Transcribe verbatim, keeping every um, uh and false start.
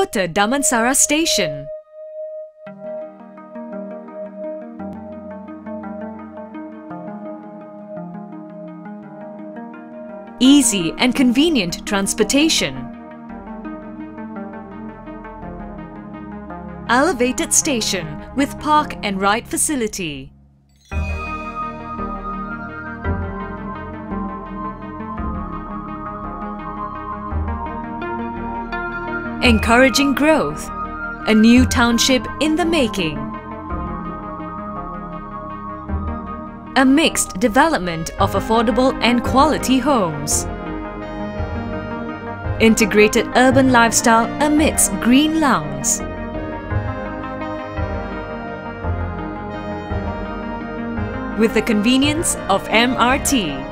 Kota Damansara Station. Easy and convenient transportation. Elevated station with park and ride facility. Encouraging growth. A new township in the making. A mixed development of affordable and quality homes. Integrated urban lifestyle amidst green lawns. With the convenience of M R T.